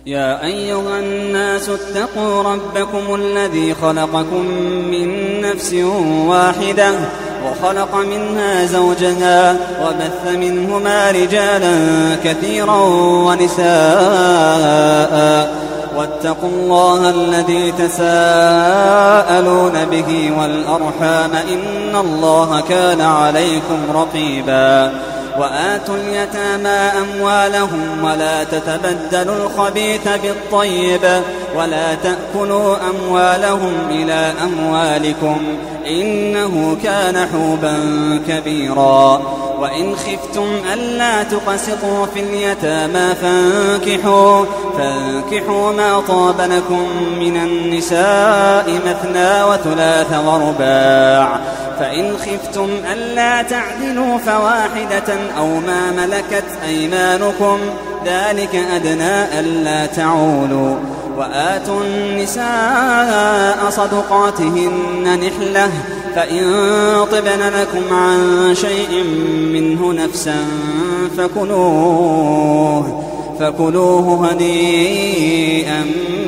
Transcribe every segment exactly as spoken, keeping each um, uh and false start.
يا أيها الناس اتقوا ربكم الذي خلقكم من نفس واحدة وخلق منها زوجها وبث منهما رجالا كثيرا ونساء واتقوا الله الذي تساءلون به والأرحام إن الله كان عليكم رقيبا وآتوا اليتامى أموالهم ولا تتبدلوا الخبيث بالطيب ولا تأكلوا أموالهم إلى أموالكم إنه كان حوبا كبيرا وإن خفتم ألا تقسطوا في اليتامى فانكحوا, فانكحوا ما طاب لكم من النساء مثنى وثلاث ورباع فإن خفتم ألا تعدلوا فواحدة أو ما ملكت أيمانكم ذلك أدنى ألا تعولوا وآتوا النساء صدقاتهن نحلة فإن طبن لكم عن شيء منه نفسا فكلوه, فكلوه هنيئا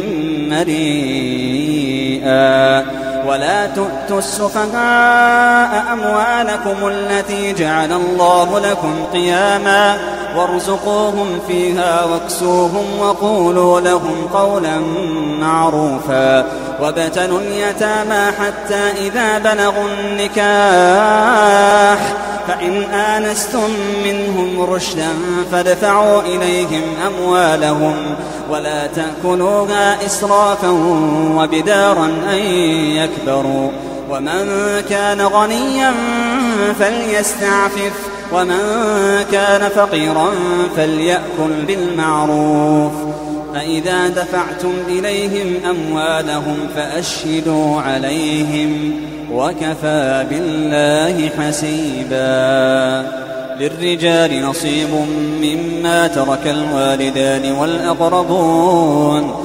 مريئا ولا تؤتوا السفهاء أموالكم التي جعل الله لكم قياما وارزقوهم فيها واكسوهم وقولوا لهم قولا معروفا وابتلوا اليتامى حتى إذا بلغوا النكاح فإن آنستم منهم رشدا فادفعوا إليهم أموالهم ولا تأكلوها إسرافا وبدارا أن يكبروا ومن كان غنيا فليستعفف ومن كان فقيرا فليأكل بالمعروف فإذا دفعتم إليهم أموالهم فأشهدوا عليهم وكفى بالله حسيبا للرجال نصيب مما ترك الوالدان والأقربون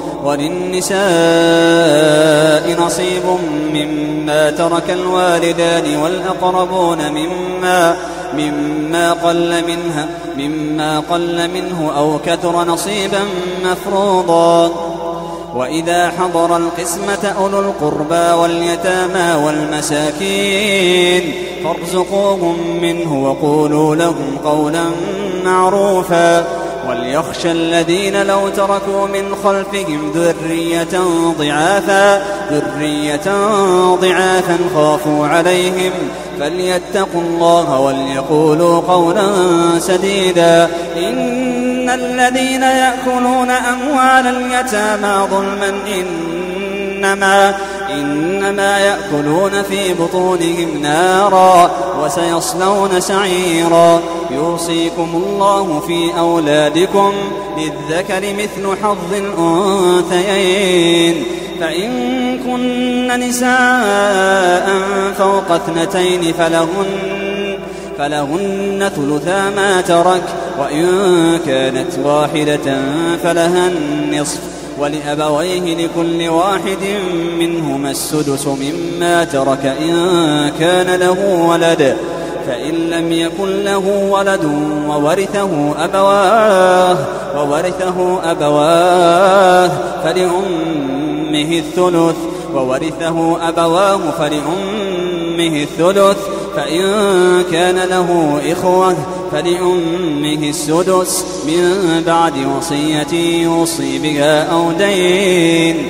وللنساء نصيب مما ترك الوالدان والأقربون مما مما قل منها مما قل منه أو كثر نصيبا مفروضا وإذا حضر القسمة أولو القربى واليتامى والمساكين فارزقوهم منه وقولوا لهم قولا معروفا وليخشى الذين لو تركوا من خلفهم ذرية ضعافا ذرية ضعافا خافوا عليهم فليتقوا الله وليقولوا قولا سديدا إن الذين يأكلون أموال اليتامى ظلما إنما إنما يأكلون في بطونهم نارا وسيصلون سعيرا يوصيكم الله في أولادكم للذكر مثل حظ الأنثيين فإن كن نساء فوق اثنتين فلهن, فلهن ثلثا ما ترك وإن كانت واحدة فلها النصف ولأبويه لكل واحد منهما السدس مما ترك إن كان له ولد فإن لم يكن له ولد وورثه أبواه وورثه أبواه فلأمه الثلث وورثه أبواه فلأمه الثلث فإن كان له إخوة فلأمه السدس من بعد وصية يوصي بها أو دين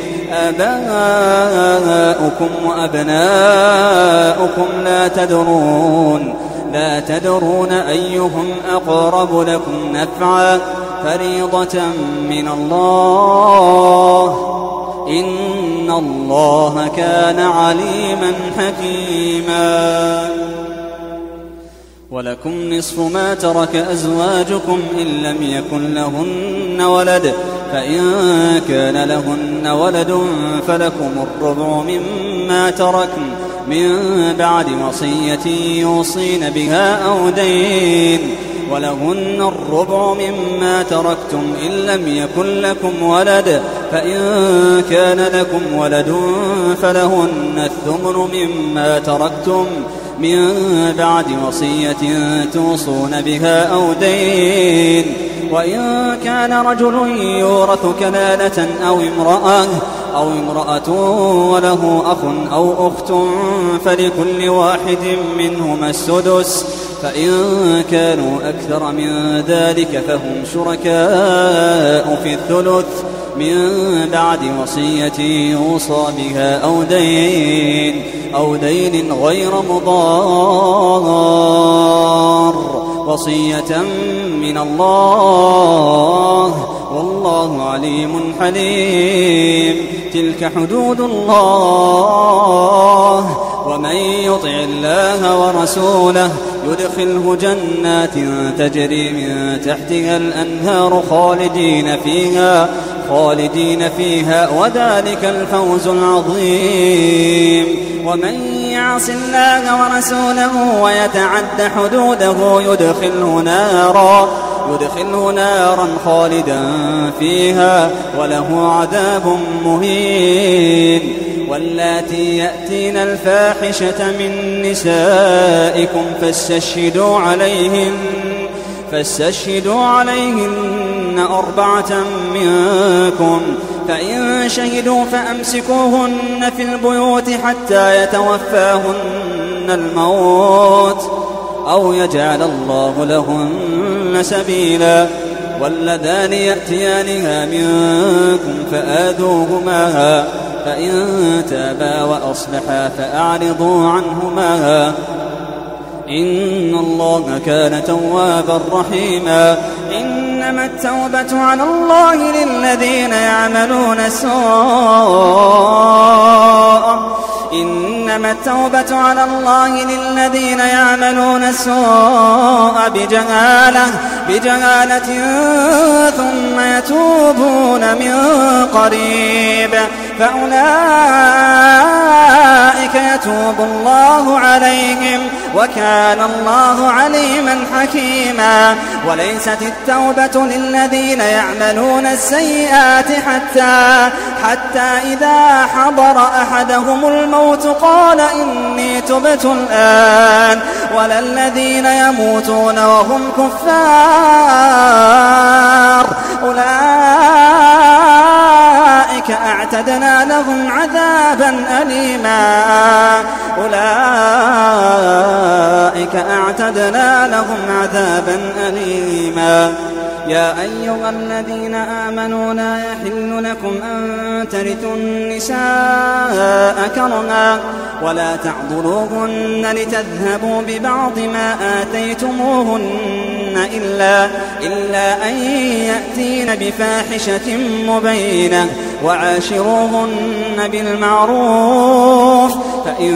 آباؤكم وأبناؤكم لا تدرون لا تدرون أيهم أقرب لكم نفعا فريضة من الله إن الله كان عليما حكيما ولكم نصف ما ترك أزواجكم إن لم يكن لهن ولد فإن كان لهن ولد فلكم الربع مما تركن من بعد وصية يوصين بها أو دين ولهن الربع مما تركتم إن لم يكن لكم ولد فإن كان لكم ولد فلهن الثمن مما تركتم من بعد وصية توصون بها أو دين وإن كان رجل يورث كلالة أو امرأة أو امرأة وله أخ أو أخت فلكل واحد منهما السدس، فإن كانوا أكثر من ذلك فهم شركاء في الثلث من بعد وصية يوصى بها أو دين أو دين غير مضار، وصية من الله والله عليم حليم. تلك حدود الله، ومن يطع الله ورسوله يدخله جنات تجري من تحتها الأنهار خالدين فيها خالدين فيها وذلك الفوز العظيم. ومن يعص الله ورسوله ويتعد حدوده يدخله نارا يدخله نارا خالدا فيها وله عذاب مهين. واللاتي يأتين الفاحشة من نسائكم فاستشهدوا عليهن فاستشهدوا عليهن أربعة منكم، فإن شهدوا فأمسكوهن في البيوت حتى يتوفاهن الموت أو يجعل الله لهن سبيلا. واللذان يأتيانها منكم فآذوهما، فإن تابا وأصلحا فأعرضوا عنهما، إن الله كان توابا رحيما. إنما التوبة على الله للذين يعملون السوء إنما التوبة على الله للذين يعملون السوء بجهالة بجهالة ثم يتوبون من قريب فأولئك يتوب الله عليهم وكان الله عليما حكيما. وليست التوبة للذين يعملون السيئات حتى حتى إذا حضر أحدهم الموت قال إني تبت الآن، ولا الذين يموتون وهم كفار أولئك أعتدنا لهم عذابا أليما أولئك أعتدنا لهم عذابا أليما. يا أيها الذين آمنوا لا يحل لكم أن ترثوا النساء كرها ولا تعضلوهن لتذهبوا ببعض ما آتيتموهن إلا, إلا أن يأتين بفاحشة مبينة وعاشروهن بالمعروف، فإن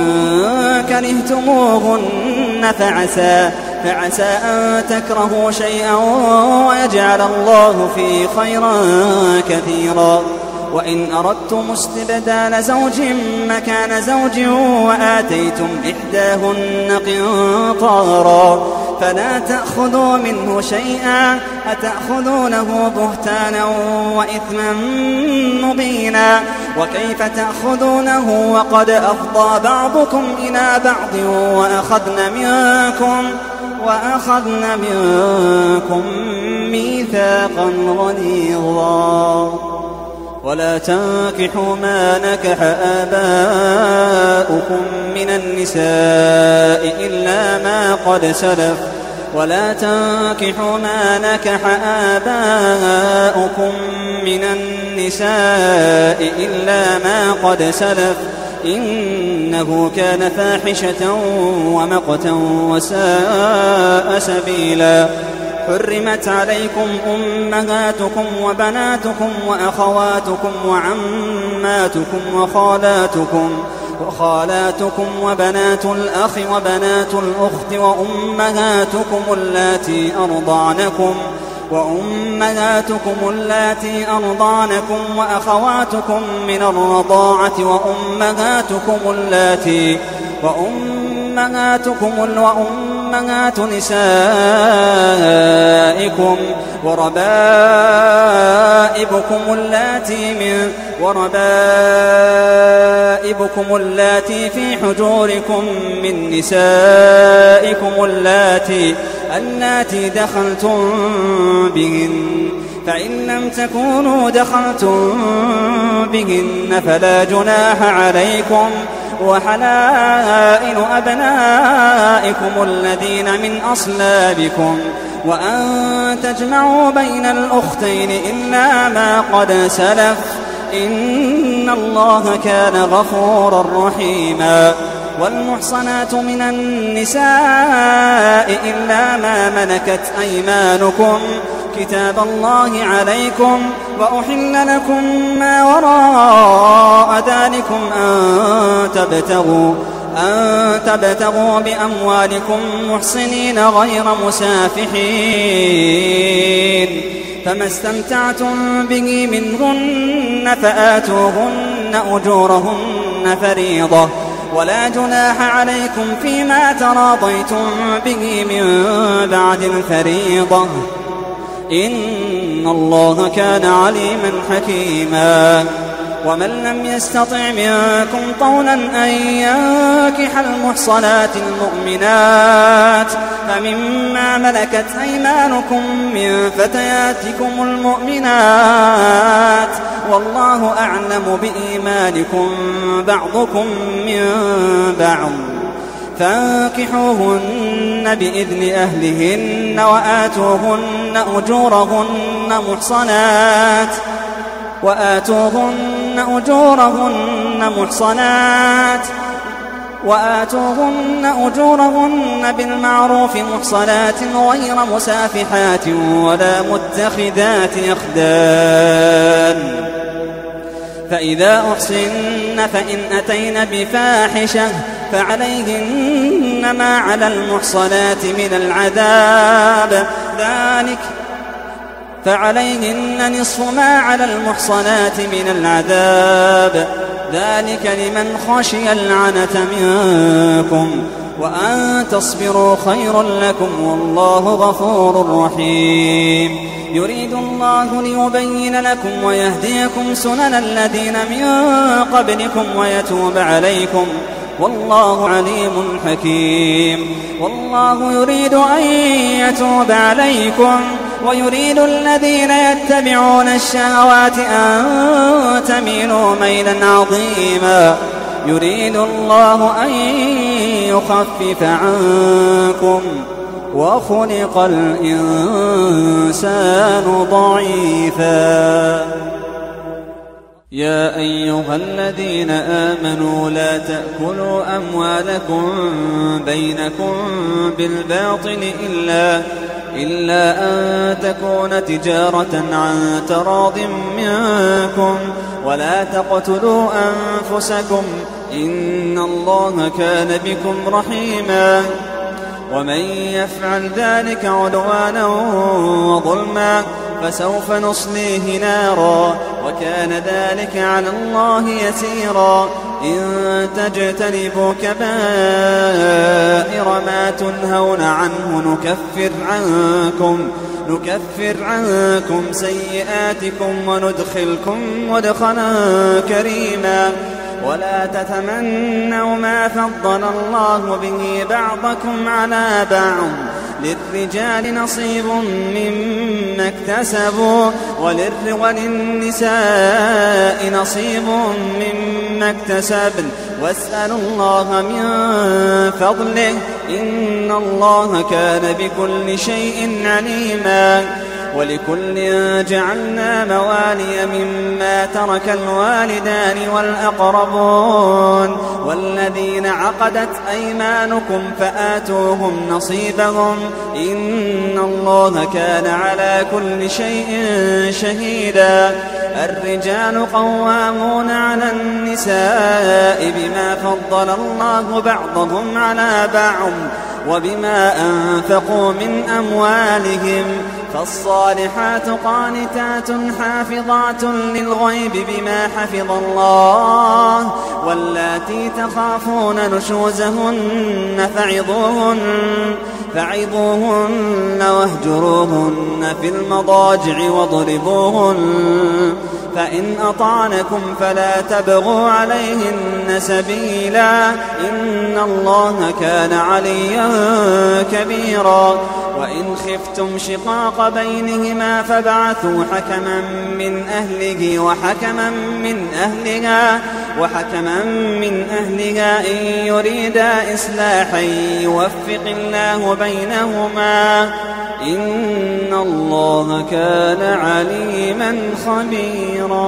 كرهتموهن فعسى فعسى أن تكرهوا شيئا ويجعل الله فيه خيرا كثيرا. وإن أردتم استبدال زوج مكان زوج وآتيتم إحداهن قنطارا فلا تأخذوا منه شيئا أتأخذونه بهتانا وإثما مبينا. وكيف تأخذونه وقد أفضى بعضكم إلى بعض وأخذن منكم وأخذن منكم ميثاقا غليظا. ولا تنكحوا ما نكح آباؤكم من النساء إلا ما قد سلف ولا تنكحوا ما نكح آباؤكم من النساء إلا ما قد سلف إنه كان فاحشة ومقتا وساء سبيلا. حرمت عليكم أمهاتكم وبناتكم وأخواتكم وعماتكم وخالاتكم وخالاتكم وبنات الأخ وبنات الأخت وأمهاتكم اللاتي أرضعنكم وأمهاتكم اللاتي أرضعنكم وأخواتكم من الرضاعة وأمهاتكم اللاتي وأمهاتكم وأمهاتكم أمهات نسائكم وربائبكم اللاتي من وربائبكم اللاتي في حجوركم من نسائكم اللاتي اللاتي دخلتم بهن فإن لم تكونوا دخلتم بهن فلا جناح عليكم وحلائل أبنائكم الذين من أصلابكم وأن تجمعوا بين الأختين إلا ما قد سلف إن الله كان غفورا رحيما. والمحصنات من النساء إلا ما ملكت أيمانكم كتاب الله عليكم وأحل لكم ما وراء ذلكم أن تبتغوا, أن تبتغوا بأموالكم محصنين غير مسافحين فما استمتعتم به منهن فآتوهن أجورهن فريضة ولا جناح عليكم فيما تراضيتم به من بعد الفريضة إن الله كان عليما حكيما. ومن لم يستطع منكم طولا أن ينكح المحصنات المؤمنات فمما ملكت أيمانكم من فتياتكم المؤمنات والله أعلم بإيمانكم بعضكم من بعض فانكحوهن بإذن أهلهن وآتوهن أجورهن محصنات وآتوهن أجورهن محصنات وآتوهن أجورهن بالمعروف محصنات غير مسافحات ولا متخذات أخدان فإذا أحصن فإن أتين بفاحشة فعليهن ما على المحصنات من العذاب ذلك فعليهن نصف ما على المحصنات من العذاب ذلك لمن خشي العنة منكم وأن تصبروا خير لكم والله غفور رحيم. يريد الله ليبين لكم ويهديكم سنن الذين من قبلكم ويتوب عليكم والله عليم حكيم. والله يريد أن يتوب عليكم ويريد الذين يتبعون الشهوات أن تميلوا ميلا عظيما. يريد الله أن يخفف عنكم وخلق الإنسان ضعيفا. يا أيها الذين آمنوا لا تأكلوا أموالكم بينكم بالباطل إلا, إلا أن تكون تجارة عن تراض منكم ولا تقتلوا أنفسكم إن الله كان بكم رحيما. ومن يفعل ذلك عدوانا وظلما فسوف نصليه نارا وكان ذلك على الله يسيرا. إن تجتنبوا كبائر ما تنهون عنه نكفر عنكم, نكفر عنكم سيئاتكم وندخلكم مدخلا كريما. ولا تتمنوا ما فضل الله به بعضكم على بعض للرجال نصيب مما اكتسبوا وللنساء نصيب مما اكتسبن واسألوا الله من فضله إن الله كان بكل شيء عليما. ولكل جعلنا موالي مما ترك الوالدان والأقربون والذين عقدت أيمانكم فآتوهم نصيبهم إن الله كان على كل شيء شهيدا. الرجال قوامون على النساء بما فضل الله بعضهم على بعض وبما أنفقوا من أموالهم فالصالحات قانتات حافظات للغيب بما حفظ الله واللاتي تخافون نشوزهن فعظوهن, فعظوهن واهجروهن في المضاجع واضربوهن فإن أطعنكم فلا تبغوا عليهن سبيلا إن الله كان عليا كبيرا وإن خفتم شقاق بينهما فابعثوا حكما من أهله وحكما من أهلها وحكما من أهلها إن يريدا إصلاحا يوفق الله بينهما إن الله كان عليما خبيرا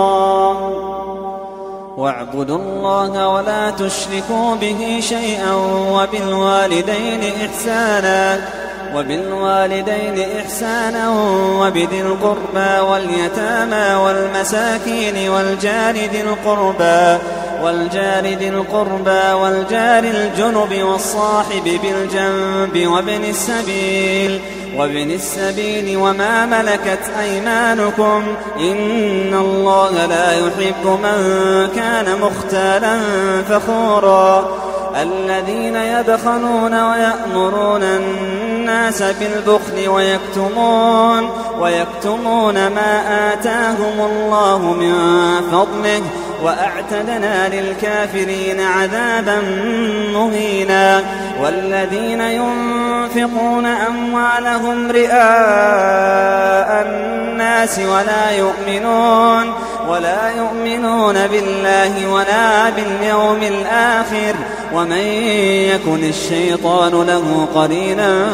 واعبدوا الله ولا تشركوا به شيئا وبالوالدين إحسانا وبالوالدين إحسانا وبذي القربى واليتامى والمساكين والجار ذي القربى والجار ذي القربى والجار الجنب والصاحب بالجنب وابن السبيل وابن السبيل وما ملكت أيمانكم إن الله لا يحب من كان مختالا فخورا الذين يبخلون ويأمرون الناس بالبخل ويكتمون ويكتمون ما آتاهم الله من فضله وأعتدنا للكافرين عذابا مهينا والذين ينفقون أموالهم رئاء الناس ولا يؤمنون ولا يؤمنون بالله ولا باليوم الآخر ومن يكن الشيطان له قرينا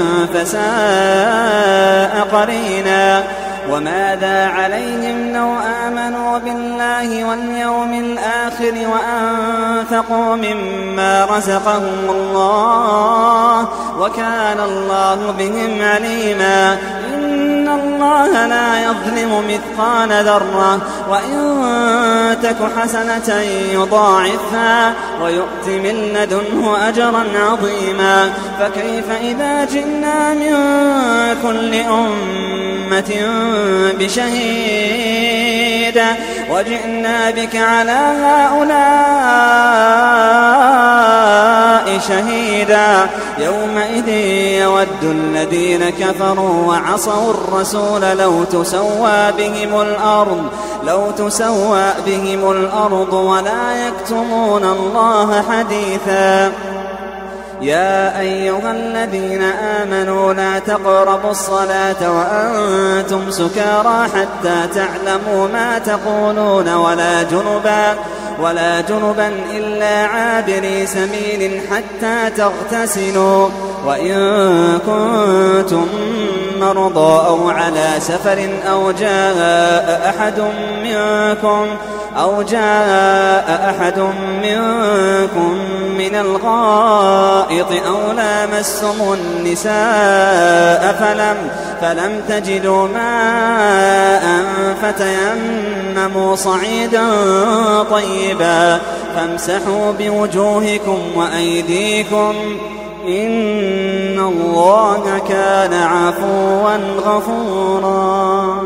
فساء قرينا وماذا عليهم لو آمنوا بالله واليوم الآخر وأنفقوا مما رزقهم الله وكان الله بهم عليما إن الله لا يظلم مثقال ذرة وإن تك حسنة يضاعفها ويؤت من لدنه أجرا عظيما فكيف إذا جئنا من كل أمة بشهيد وجئنا بك على هؤلاء شهيدا يومئذ يود الذين كفروا وعصوا الرسول لو تسوى بهم الأرض لو تسوى بهم الأرض ولا يكتمون الله حديثا يا أيها الذين آمنوا لا تقربوا الصلاة وأنتم سكارى حتى تعلموا ما تقولون ولا جنبا ولا جنبا إلا عابري سبيل حتى تغتسلوا وإن كنتم مرضى أو على سفر أو جاء أحد منكم أو جاء أحد منكم من الغائط أو لامستم النساء فلم فلم تجدوا ماء فتيمموا صعيدا طيبا فامسحوا بوجوهكم وأيديكم إن الله كان عفوا غفورا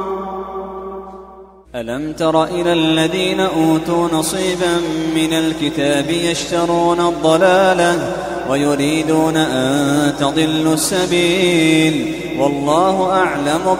ألم تر إلى الذين أوتوا نصيبا من الكتاب يشترون الضلالة ويريدون أن تضلوا السبيل والله أعلم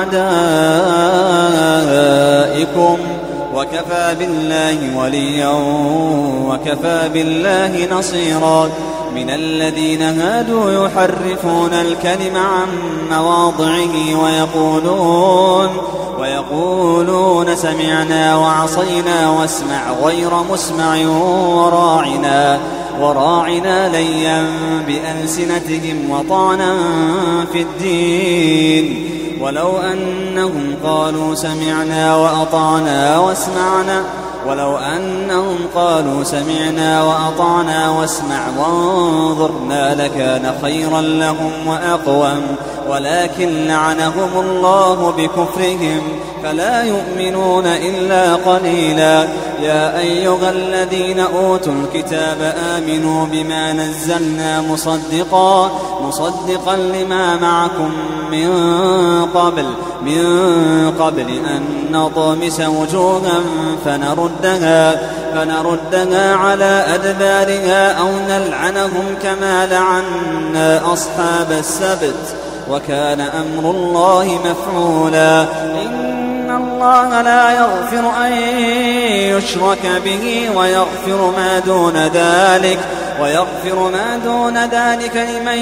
بأعدائكم وكفى بالله وليا وكفى بالله نصيرا من الذين هادوا يحرفون الكلم عن مواضعه ويقولون ويقولون سمعنا وعصينا واسمع غير مسمع وراعنا وراعنا ليا بألسنتهم وطعنا في الدين ولو أنهم قالوا سمعنا وأطعنا واسمعنا ولو أنهم قالوا سمعنا وأطعنا واسمع وانظرنا لكان خيرا لهم وأقوم ولكن لعنهم الله بكفرهم فلا يؤمنون إلا قليلا يا أيها الذين أوتوا الكتاب آمنوا بما نزلنا مصدقا مصدقا لما معكم من قبل من قبل أن نطمس وجوها فنردها فنردها على أدبارها أو نلعنهم كما لعنا أصحاب السبت وكان أمر الله مفعولا. إن الله لا يغفر أن يشرك به ويغفر ما دون ذلك ويغفر ما دون ذلك لمن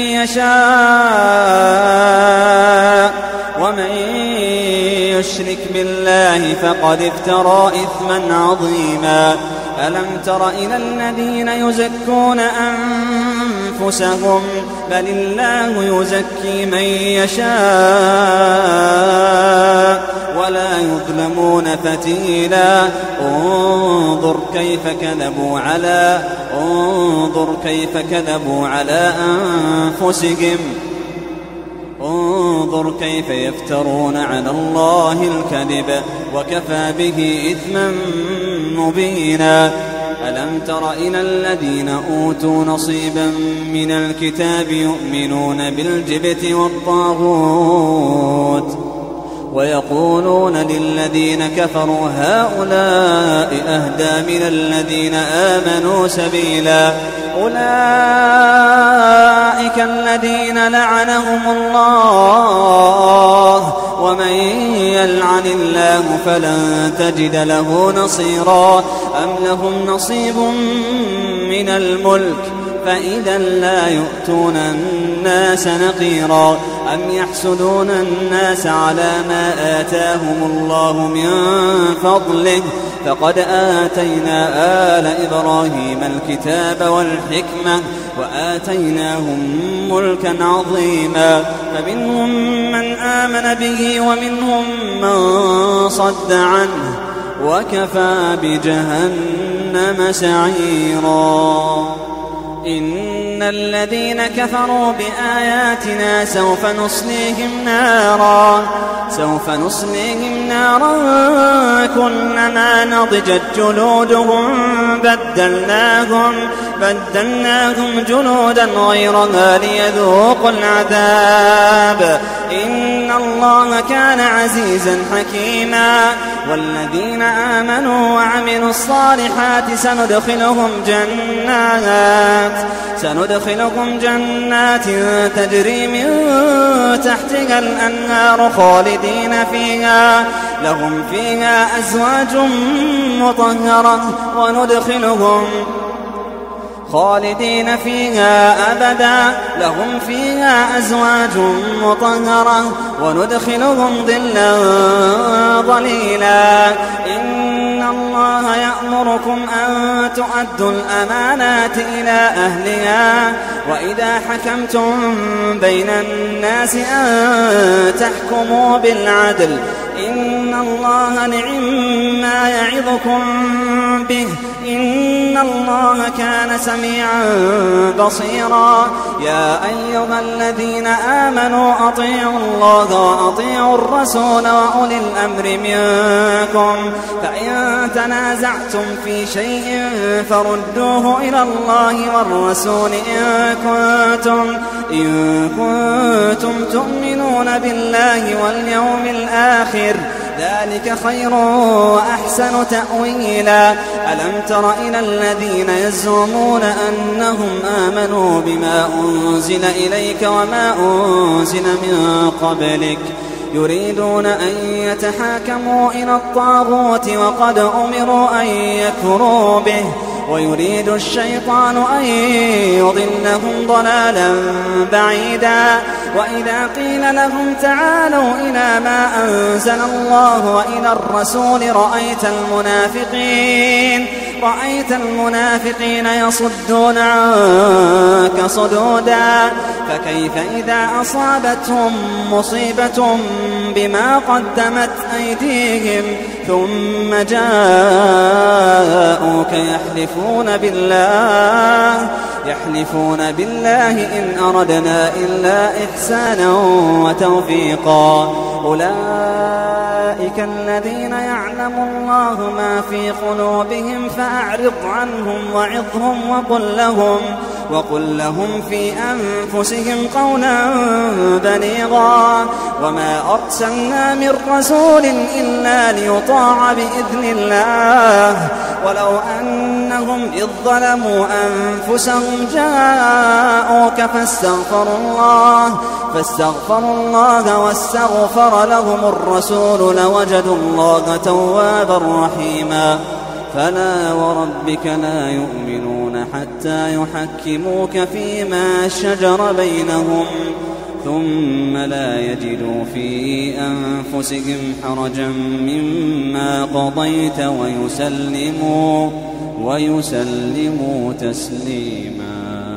يشاء ومن يشرك بالله فقد افترى إثما عظيما. ألم تر إلى الذين يزكون أنفسهم بل الله يزكي من يشاء ولا يظلمون فتيلا. انظر كيف كذبوا على انظر كيف كذبوا على أنفسهم انظر كيف يفترون على الله الكذب وكفى به إثما مبينا. ألم تر إلى الذين أوتوا نصيبا من الكتاب يؤمنون بالجبت والطاغوت ويقولون للذين كفروا هؤلاء أهدى من الذين آمنوا سبيلا. أولئك الذين لعنهم الله ومن يلعن الله فلن تجد له نصيرا. أم لهم نصيب من الملك فإذا لا يؤتون الناس نقيرا. أم يحسدون الناس على ما آتاهم الله من فضله فقد آتينا آل إبراهيم الكتاب والحكمة وآتيناهم ملكا عظيما. فمنهم من آمن به ومنهم من صد عنه وكفى بجهنم سعيرا. إن الذين كفروا بآياتنا سوف نصليهم نارا سوف نصليهم نارا كلما نضجت جلودهم بدلناهم بدلناهم جلودا غيرها ليذوقوا العذاب. إن الله كان عزيزا حكيما. والذين آمنوا وعملوا الصالحات سندخلهم جنات سندخلهم جنات تجري من تحتها الأنهار خالدين فيها لهم فيها أزواج مطهرة وندخلهم خالدين فيها أبدا لهم فيها أزواج مطهرة وندخلهم ظلا ظليلا. إن الله يأمركم أن تؤدوا الأمانات إلى أهلها وإذا حكمتم بين الناس أن تحكموا بالعدل. إن الله نعم ما يعظكم به إن الله كان سميعا بصيرا. يا أيها الذين آمنوا أطيعوا الله وأطيعوا الرسول وأولي الأمر منكم فإن تنازعتم في شيء فردوه إلى الله والرسول إن كنتم إن كنتم تؤمنون بالله واليوم الآخر ذلك خير وأحسن تأويلا. ألم تر إلى الذين يزعمون أنهم آمنوا بما أنزل إليك وما أنزل من قبلك يريدون أن يتحاكموا إلى الطاغوت وقد أمروا أن يكفروا به ويريد الشيطان أن يضلهم ضلالا بعيدا. وإذا قيل لهم تعالوا إلى ما أنزل الله وإلى الرسول رأيت المنافقين رأيت المنافقين يصدون عنك صدودا. فكيف إذا أصابتهم مصيبة بما قدمت أيديهم ثم جاءوك يحلفون بالله يحلفون بالله إن أردنا إلا إحسانا وتوفيقا. أولئك أولئك الذين يعلم الله ما في قلوبهم فأعرض عنهم وعظهم وقل لهم, وقل لهم في أنفسهم قولا بليغا وما أرسلنا من رسول إلا ليطاع بإذن الله ولو أنهم إذ ظلموا أنفسهم جاءوك فاستغفروا الله فاستغفروا الله واستغفر لهم الرسول لوجدوا الله توابا رحيما فلا وربك لا يؤمنون حتى يحكموك فيما شجر بينهم ثم لا يجدوا في أنفسهم حرجا مما قضيت ويسلموا, ويسلموا تسليما.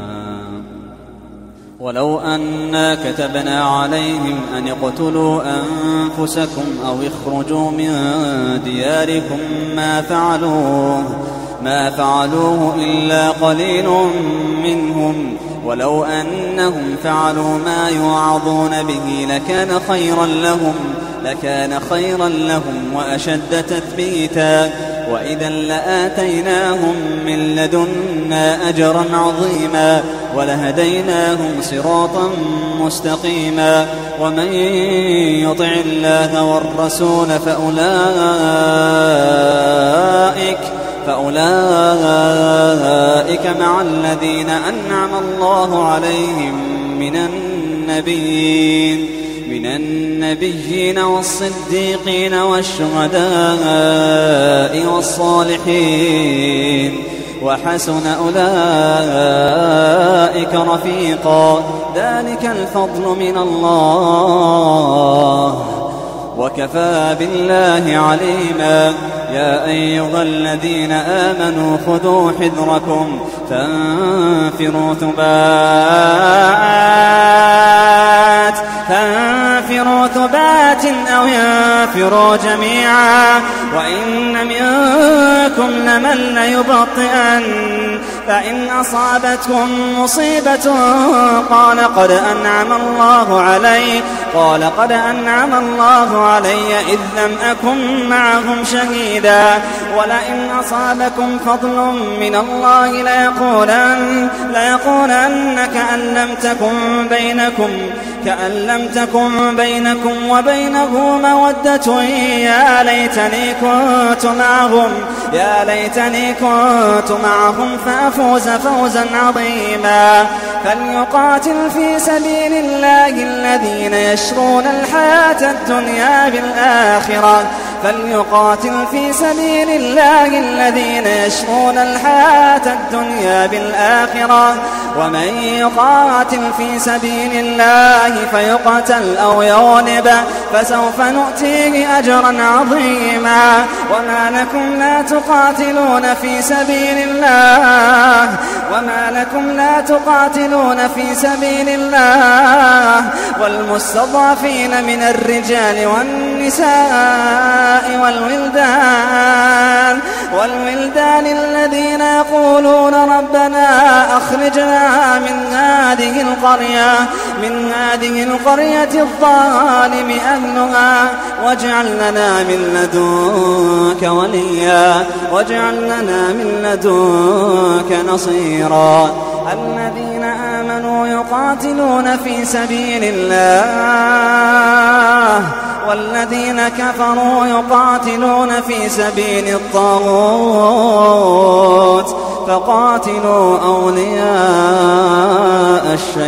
ولو أنا كتبنا عليهم أن اقتلوا أنفسكم أو اخرجوا من دياركم ما فعلوه, ما فعلوه إلا قليل منهم ولو أنهم فعلوا ما يوعظون به لكان خيرا لهم لكان خيرا لهم وأشد تثبيتا وإذا لآتيناهم من لدنا أجرا عظيما ولهديناهم صراطا مستقيما ومن يطع الله والرسول فأولئك فأولئك مع الذين أنعم الله عليهم من النبيين من النبيين والصديقين والشهداء والصالحين وحسن أولئك رفيقا ذلك الفضل من الله وكفى بالله عليما. يا أيها الذين آمنوا خذوا حذركم فانفروا ثبات فانفروا ثبات أو ينفروا جميعا وإن منكم لمن ليبطئن فإن أصابتكم مصيبة قال قد أنعم الله علي قال قد أنعم الله علي إذ لم أكن معهم شهيدا ولئن أصابكم فضل من الله ليقولن, ليقولن كأن لم تكن بينكم كأن لم تكن بينكم وبينه مودة يا ليتني كنت معهم يا ليتني كنت معهم فأفوز فوزا عظيما. فليقاتل في سبيل الله الذين يشرون الحياة الدنيا بالآخرة فليقاتل في سبيل الله الذين يشرون الحياة الدنيا بالآخرة ومن يقاتل في سبيل الله فيقتل أو يغلب فسوف نؤتيه أجرا عظيما. وما لكم لا تقاتلون في سبيل الله وما لكم لا تقاتلون في سبيل الله والمستضعفين من الرجال والنساء والولدان والولدان الذين يقولون ربنا أخرجنا من هذه القرية من هذه القرية الظالم أهلها واجعل لنا من لدنك وليا واجعل لنا من لدنك نصيرا. الذين آمنوا يقاتلون في سبيل الله والذين كفروا يقاتلون في سبيل الطاغوت فقاتلوا أولياء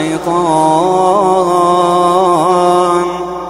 الشيطان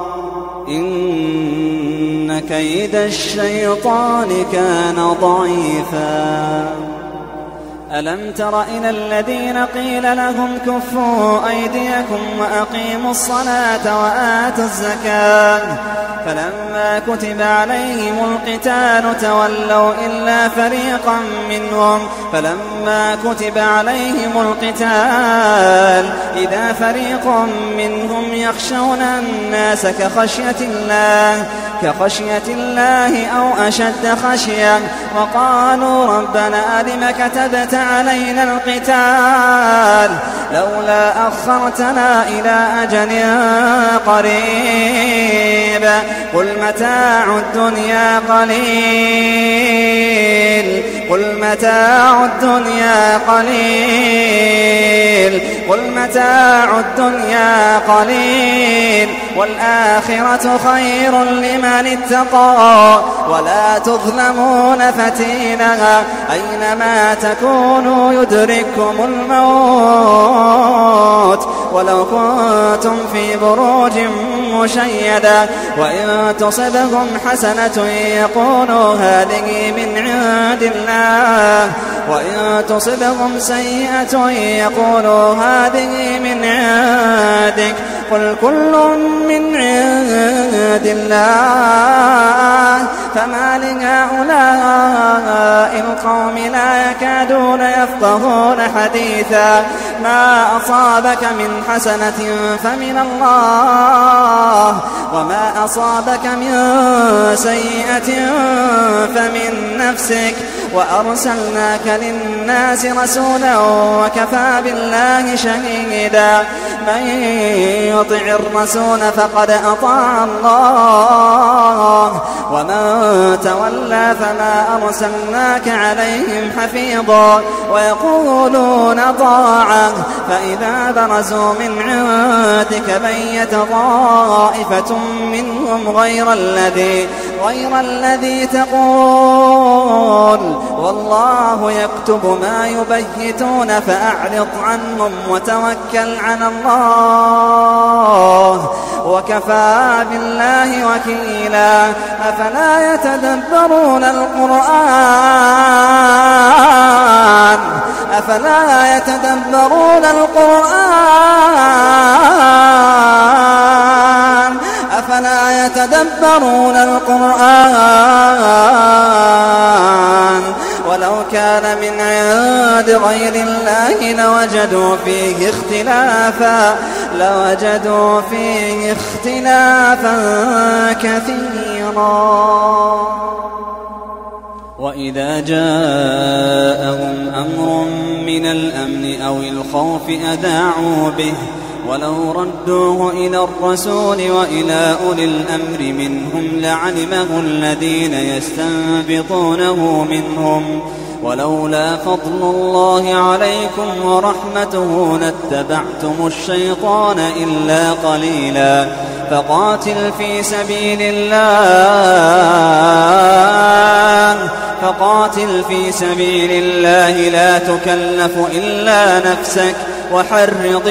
إن كيد الشيطان كان ضعيفا. ألم تر إلى الذين قيل لهم كفوا أيديكم وأقيموا الصلاة وآتوا الزكاة فلما كتب عليهم القتال تولوا إلا فريقا منهم فلما كتب عليهم القتال إذا فريق منهم يخشون الناس كخشية الله كخشية الله أو أشد خشية وقالوا ربنا لم كتبت علينا القتال لولا أخرتنا إلى أجل قريب قل متاع الدنيا قليل قل متاع الدنيا قليل قل متاع الدنيا قليل والآخرة خير لمن اتقى ولا تظلمون فتيلا أينما تكونوا يدرككم الموت ولو كنتم في بروج مشيدة وإن تصبهم حسنة يقولوا هذه من عند الله وإن تصبهم سيئة يقولوا هذه من عندك قل كل من عند الله فما لهؤلاء القوم لا يكادون يفقهون حديثا ما أصابك من حسنة فمن الله وما أصابك من سيئة فمن نفسك وأرسلناك للناس رسولا وكفى بالله شهيدا من يطع الرسول فقد أطاع الله ومن تولى فما أرسلناك عليهم حفيظا ويقولون طاعة فإذا برزوا من عندك بيت طائفة منهم غير الذي غير الذي تقول والله يكتب ما يبيتون فأعرض عنهم وتوكل على الله وكفى بالله وكيلا أفلا يتدبرون القرآن أفلا يتدبرون القرآن أفلا يتدبرون القرآن ولو كان من عند غير الله لوجدوا فيه اختلافا لوجدوا فيه اختلافا كثيرا وإذا جاءهم أمر من الأمن أو الخوف أذاعوا به ولو ردوه إلى الرسول وإلى أولي الأمر منهم لعلمه الذين يستنبطونه منهم ولولا فضل الله عليكم ورحمته لاتبعتم الشيطان إلا قليلا فقاتل في سبيل الله فقاتل في سبيل الله لا تكلف إلا نفسك وحرض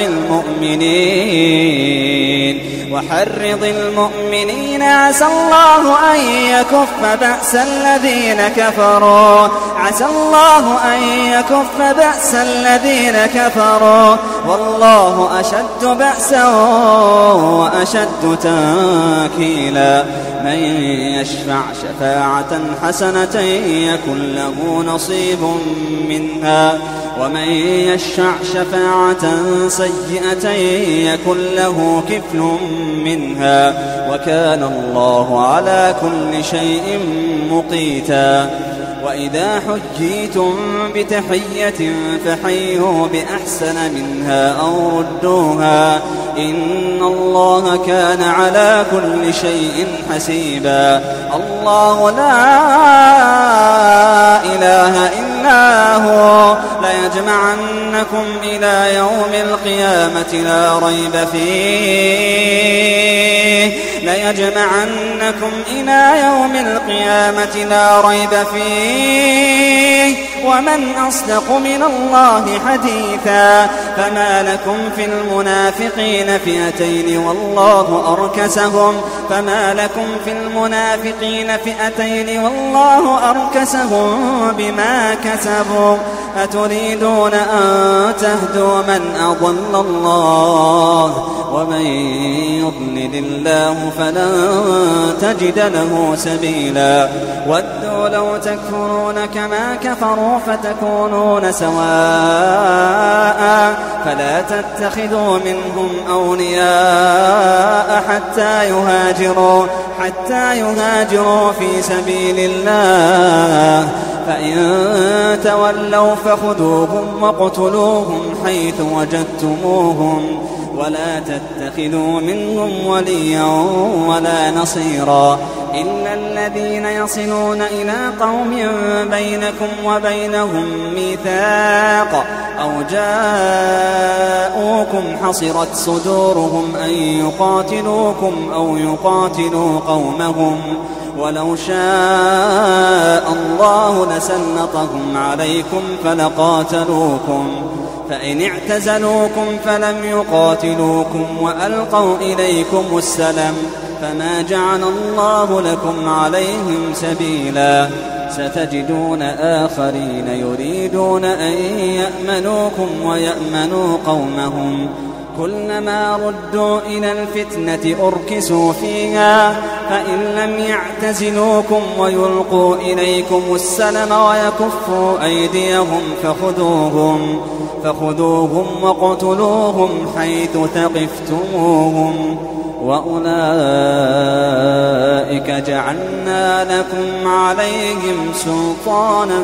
المؤمنين وحرض المؤمنين عسى الله أن يكف بأس الذين كفروا عسى الله أن يكف بأس الذين كفروا والله أشد بأسا وأشد تنكيلا من يشفع شفاعة حسنة يكن له نصيب منها ومن يشفع شفاعة سيئة يكن له كفل منها وكان الله على كل شيء مقيتا وإذا حجيتم بتحية فحيوا بأحسن منها أو ردوها إن الله كان على كل شيء حسيبا الله لا إله إلا هو ليجمعنكم إلى يوم القيامة لا ريب فيه ليجمعنكم إلى يوم القيامة لا ريب فيه ومن أصدق من الله حديثا فما لكم في المنافقين فئتين والله أركسهم فما لكم في المنافقين فئتين والله أركسهم بما كسبوا أتريدون أن تهدوا من أضل الله ومن يضلل الله فلن تجد له سبيلا ودوا لو تكفرون كما كفروا فسوف تكونون سواء فلا تتخذوا منهم أولياء حتى يهاجروا حتى يهاجروا في سبيل الله فإن تولوا فخذوهم واقتلوهم حيث وجدتموهم ولا تتخذوا منهم وليا ولا نصيرا إلا الذين يصلون إلى قوم بينكم وبينهم ميثاق أو جاءوكم حصرت صدورهم أن يقاتلوكم أو يقاتلوا قومهم ولو شاء الله لسلطهم عليكم فلقاتلوكم فإن اعتزلوكم فلم يقاتلوكم وألقوا إليكم السلم فما جعل الله لكم عليهم سبيلا ستجدون آخرين يريدون أن يأمنوكم ويأمنوا قومهم كلما ردوا إلى الفتنة أركسوا فيها فإن لم يعتزلوكم ويلقوا إليكم السلم ويكفوا أيديهم فخذوهم فخذوهم وقتلوهم حيث ثقفتموهم وأولئك جعلنا لكم عليهم سلطانا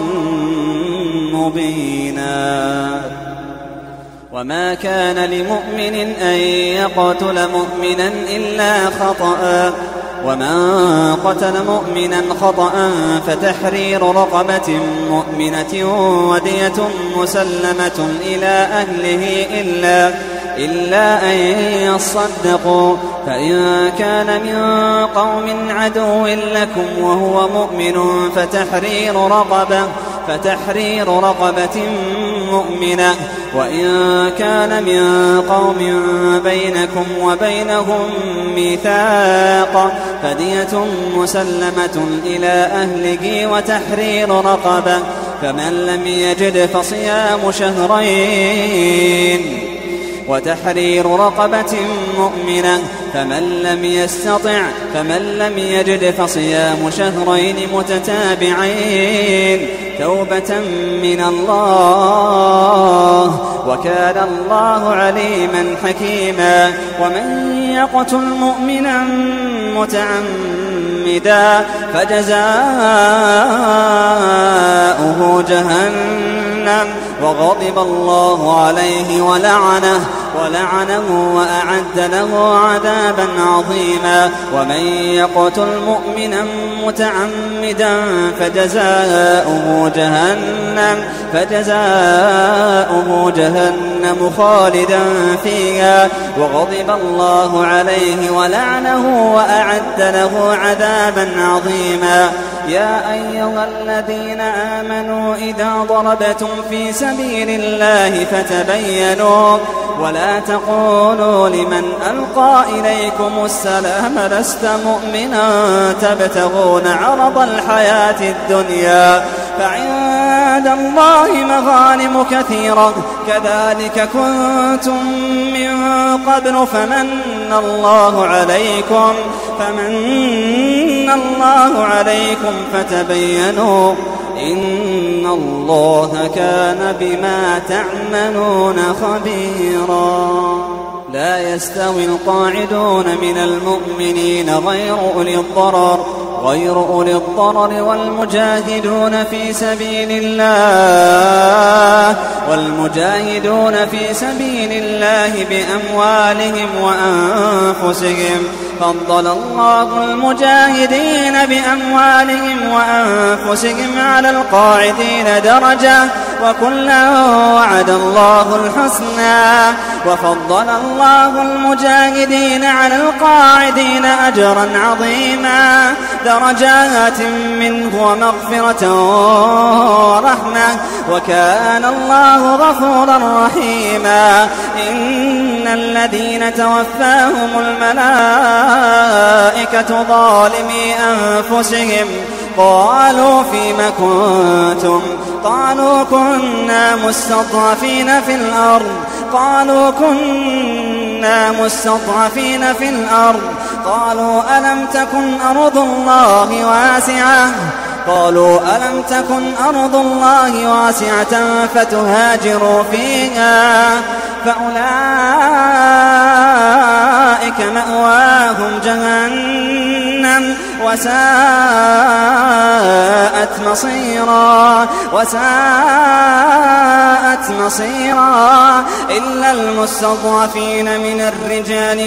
مبينا وما كان لمؤمن أن يقتل مؤمنا إلا خطأ ومن قتل مؤمنا خطأ فتحرير رقبة مؤمنة ودية مسلمة إلى أهله إلا إلا أن يصدقوا فإن كان من قوم عدو لكم وهو مؤمن فتحرير رقبة فتحرير رقبة مؤمنة وإن كان من قوم بينكم وبينهم ميثاق فدية مسلمة إلى أهله وتحرير رقبة فمن لم يجد فصيام شهرين وتحرير رقبة مؤمنة فمن لم يستطع فمن لم يجد فصيام شهرين متتابعين توبة من الله وكان الله عليما حكيما ومن يقتل مؤمنا متعمدا فجزاؤه جهنم وغضب الله عليه ولعنه ولعنه وأعد له عذابا عظيما ومن يقتل مؤمنا متعمدا فجزاؤه جهنم فجزاؤه جهنم خالدا فيها وغضب الله عليه ولعنه وأعد له عذابا عظيما يا أيها الذين آمنوا إذا ضربتم في سبيل الله فتبينوا ولا تقولوا لمن ألقى إليكم السلام لست مؤمنا تبتغون عرض الحياة الدنيا فعند الله مغانم كثيرة كذلك كنتم من قبل فمن الله عليكم فمن الله عليكم فتبينوا إن الله كان بما تعملون خبيرا لا يستوي القاعدون من المؤمنين غير أولي الضرر غير أولي الضرر والمجاهدون في سبيل الله والمجاهدون في سبيل الله بأموالهم وأنفسهم فضل الله المجاهدين بأموالهم وأنفسهم على القاعدين درجة وكلا وعد الله الحسنى وفضل الله المجاهدين على القاعدين أجرا عظيما درجات منه ومغفرة ورحمة وكان الله غفورا رحيما إن الذين توفاهم الملائكة ظالمي أنفسهم قالوا فيم كنتم قالوا كنا مستضعفين في الأرض قالوا كنا مستضعفين في الأرض قالوا ألم تكن أرض الله واسعة قالوا ألم تكن أرض الله واسعة فتهاجروا فيها فأولئك مأواهم جهنم وساءت مصيرا وساءت مصيرا إلا المستضعفين من الرجال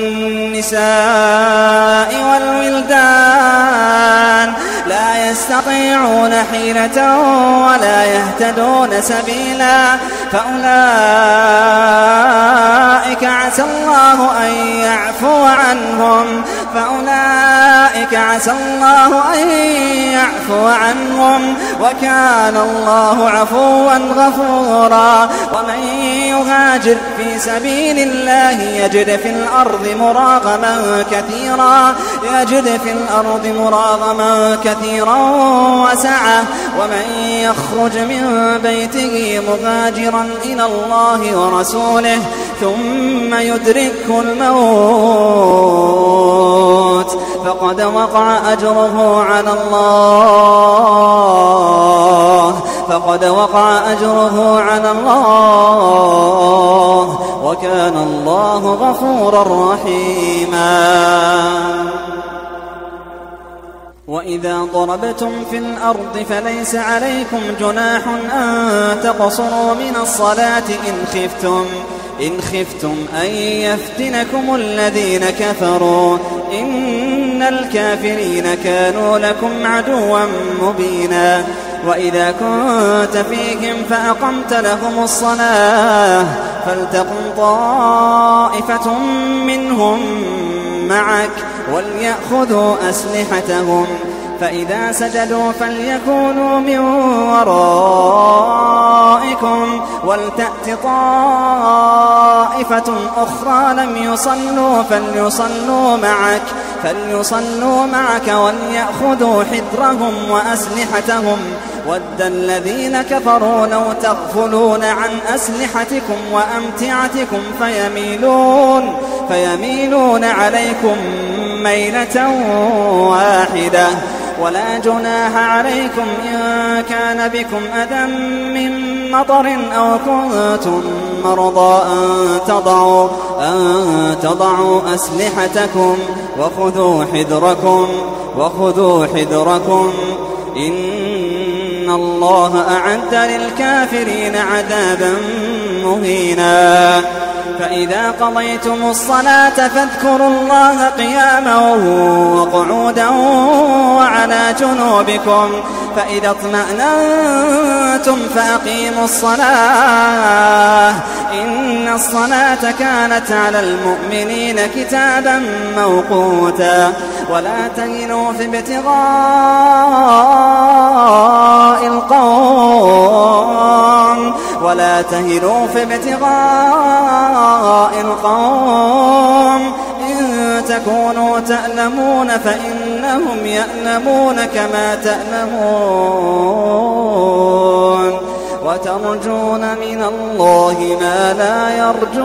والنساء والولدان لا يستطيعون حيلة ولا يهتدون سبيلا فأولئك عسى الله أن يعفو عنهم فأولئك عسى الله أن يعفو عنهم وكان الله عفوا غفورا ومن يهاجر في سبيل الله يجد في الأرض مراغما كثيرا يجد في الأرض مراغما كثيرا وسعة ومن يخرج من بيته مهاجرا إلى الله ورسوله ثم يدركه الموت فقد وقع أجره على الله فقد وقع أجره على الله وكان الله غفورا رحيما وإذا ضربتم في الأرض فليس عليكم جناح أن تقصروا من الصلاة إن خفتم إن خفتم أن يفتنكم الذين كفروا إن الكافرين كانوا لكم عدوا مبينا وإذا كنت فيهم فأقمت لهم الصلاة فلتقم طائفة منهم معك وليأخذوا أسلحتهم فإذا سجدوا فليكونوا من ورائكم ولتأت طائفة أخرى لم يصلوا فليصلوا معك فليصلوا معك وليأخذوا حذرهم وأسلحتهم ود الذين كفروا لو تغفلون عن أسلحتكم وأمتعتكم فيميلون فيميلون عليكم ميلة واحدة ولا جناح عليكم إن كان بكم أذى من مطر أو كنتم مرضى أن تضعوا, أن تضعوا أسلحتكم وخذوا حذركم وخذوا حذركم إن الله أعد للكافرين عذابا مهينا فإذا قضيتم الصلاة فاذكروا الله قياما وقعودا وعلى جنوبكم فإذا اطمأننتم فأقيموا الصلاة إن الصلاة كانت على المؤمنين كتابا موقوتا ولا تهنوا في ابتغاء القوم ولا تهنوا في ابتغاء القوم إن تكونوا تألمون فإنهم يألمون كما تألمون وترجون من الله ما لا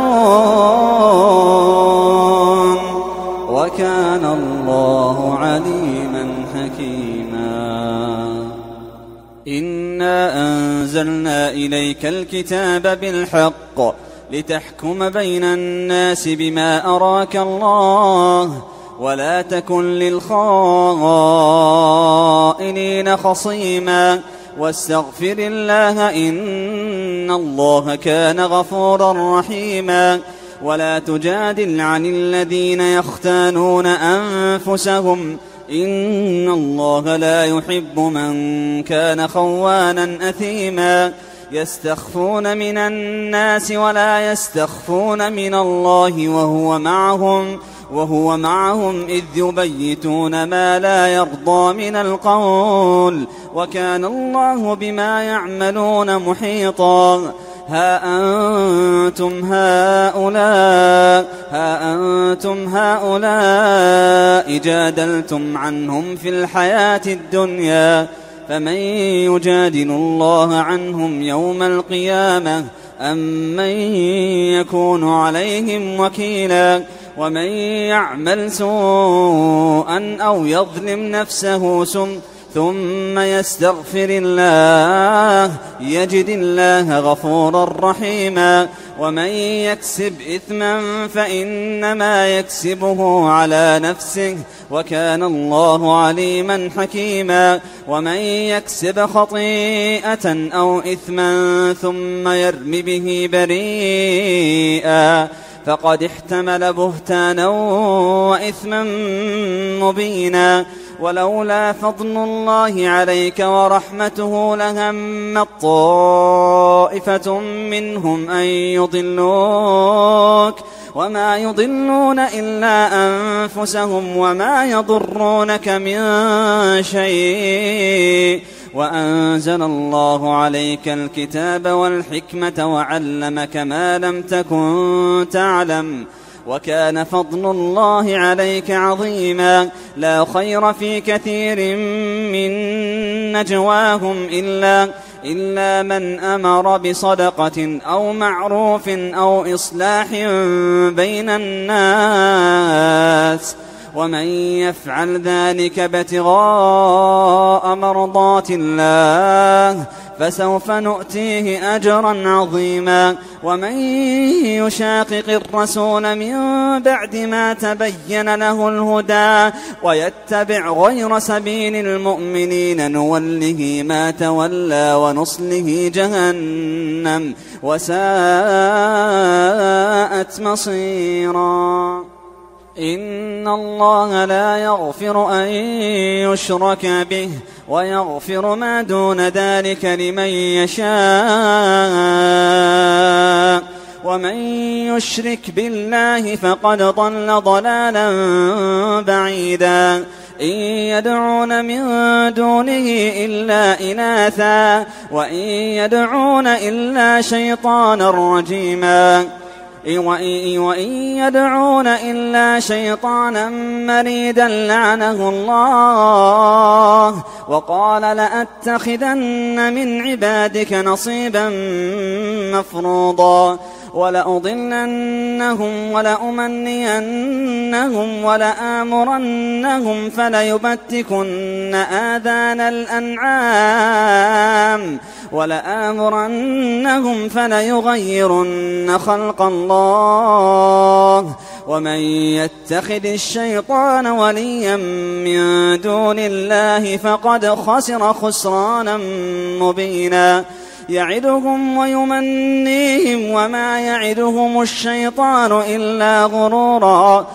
يرجون وكان الله عليما حكيما إنا أنزلنا إليك الكتاب بالحق لتحكم بين الناس بما أراك الله ولا تكن للخائنين خصيما واستغفر الله إن الله كان غفورا رحيما ولا تجادل عن الذين يختانون أنفسهم إن الله لا يحب من كان خوانا أثيما يستخفون من الناس ولا يستخفون من الله وهو معهم وهو معهم إذ يبيتون ما لا يرضى من القول وكان الله بما يعملون محيطا ها أنتم هؤلاء ها أنتم هؤلاء جادلتم عنهم في الحياة الدنيا فمن يجادل الله عنهم يوم القيامة أم من يكون عليهم وكيلا ومن يعمل سوءا أو يظلم نفسه ثم يستغفر الله يجد الله غفورا رحيما. ومن يكسب إثما فإنما يكسبه على نفسه وكان الله عليما حكيما. ومن يكسب خطيئة أو إثما ثم يرم به بريئا فقد احتمل بهتانا وإثما مبينا. ولولا فضل الله عليك ورحمته لهمت طائفة منهم أن يضلوك وما يضلون إلا أنفسهم وما يضرونك من شيء. وأنزل الله عليك الكتاب والحكمة وعلمك ما لم تكن تعلم وكان فضل الله عليك عظيما. لا خير في كثير من نجواهم إلا, إلا من أمر بصدقة أو معروف أو إصلاح بين الناس ومن يفعل ذلك ابتغاء مرضات الله فسوف نؤتيه أجرا عظيما. ومن يشاقق الرسول من بعد ما تبين له الهدى ويتبع غير سبيل المؤمنين نوله ما تولى ونصله جهنم وساءت مصيرا. إن الله لا يغفر أن يشرك به ويغفر ما دون ذلك لمن يشاء ومن يشرك بالله فقد ضل ضلالا بعيدا. إن يدعون من دونه إلا إناثا وإن يدعون إلا شيطانا رجيما. وإن يدعون إلا شيطانا مريدا لعنه الله وقال لأتخذن من عبادك نصيبا مفروضا ولأضلنهم ولأمنينهم ولآمرنهم فليبتكن آذان الأنعام ولآمرنهم فليغيرن خلق الله. ومن يتخذ الشيطان وليا من دون الله فقد خسر خسرانا مبينا. يعدهم ويمنيهم وما يعدهم الشيطان إلا غرورا.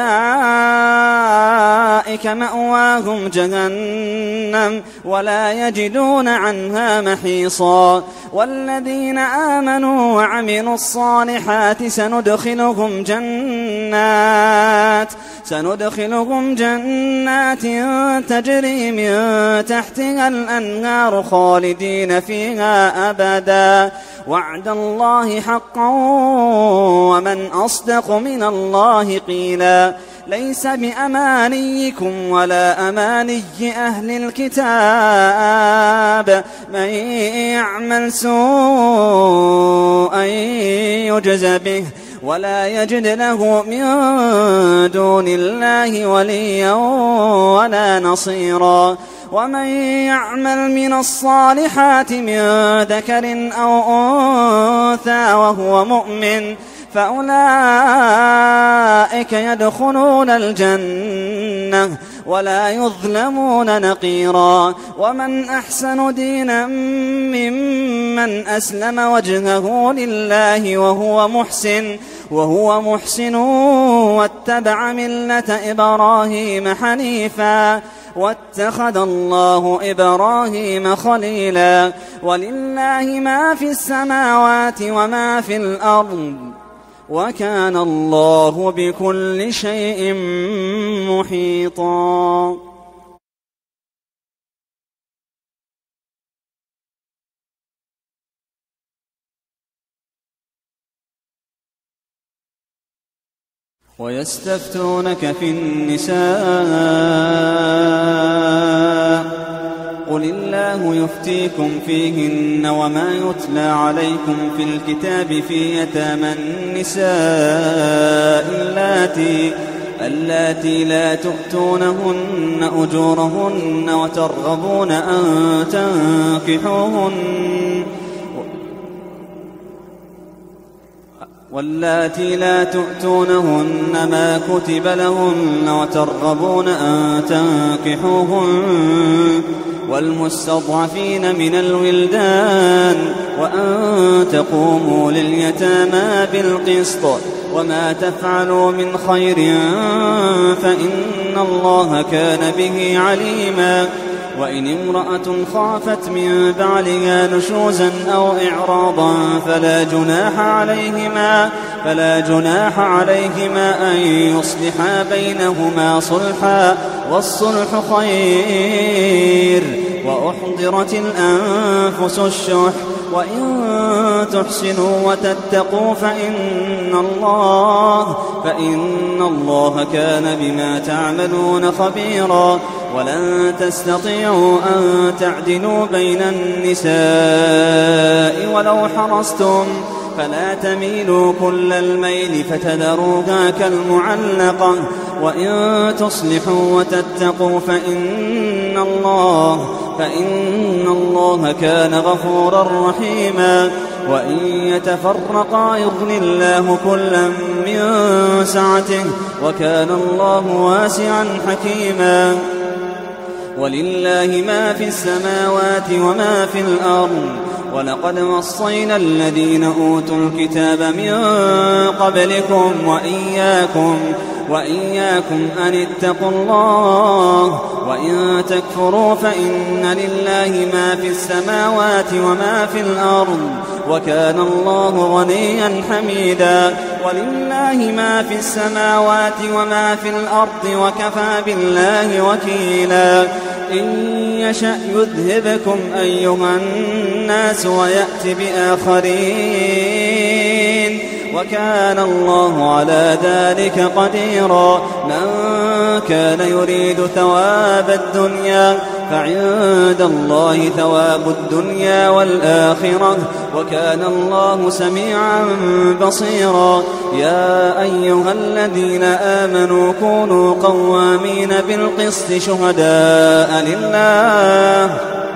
أولئك مأواهم جهنم ولا يجدون عنها محيصا. والذين آمنوا وعملوا الصالحات سندخلهم جنات سندخلهم جنات تجري من تحتها الأنهار خالدين فيها أبدا وعد الله حقا ومن أصدق من الله قيلا. ليس بأمانيكم ولا أماني أهل الكتاب من يعمل سوءا يجز به ولا يجد له من دون الله وليا ولا نصيرا. ومن يعمل من الصالحات من ذكر أو أنثى وهو مؤمن فأولئك يدخلون الجنة ولا يظلمون نقيرا. ومن أحسن دينا ممن أسلم وجهه لله وهو محسن وهو محسن واتبع ملة إبراهيم حنيفا واتخذ الله إبراهيم خليلا. ولله ما في السماوات وما في الأرض وكان الله بكل شيء محيطا. ويستفتونك في النساء قل الله يفتيكم فيهن وما يتلى عليكم في الكتاب في يتامى النساء اللاتي اللاتي لا تؤتونهن أجورهن وترغبون أن تنكحوهن واللاتي لا تؤتونهن ما كتب لهن وترغبون أن تنكحوهن والمستضعفين من الولدان وأن تقوموا لليتامى بالقسط وما تفعلوا من خير فإن الله كان به عليما. وإن امرأة خافت من بعلها نشوزا أو إعراضا فلا جناح عليهما فلا جناح عليهما أن يصلحا بينهما صلحا والصلح خير. وأحضرت الأنفس الشح وإن تحسنوا وتتقوا فإن الله فإن الله كان بما تعملون خبيرا. ولن تستطيعوا أن تعدلوا بين النساء ولو حرصتم فلا تميلوا كل الميل فتذروها كالمعلقة وإن تصلحوا وتتقوا فإن الله فإن الله كان غفورا رحيما. وإن يتفرقا يغني الله كلا من سعته وكان الله واسعا حكيما. ولله ما في السماوات وما في الأرض ولقد وصينا الذين أوتوا الكتاب من قبلكم وإياكم وإياكم أن اتقوا الله وإن تكفروا فإن لله ما في السماوات وما في الأرض وكان الله غنيا حميدا. ولله ما في السماوات وما في الأرض وكفى بالله وكيلا. إن يشأ يذهبكم أيها الناس ويأت بآخرين وكان الله على ذلك قديرا. من كان يريد ثواب الدنيا فعند الله ثواب الدنيا والآخرة وكان الله سميعا بصيرا. يا أيها الذين آمنوا كونوا قوامين بالقسط شهداء لله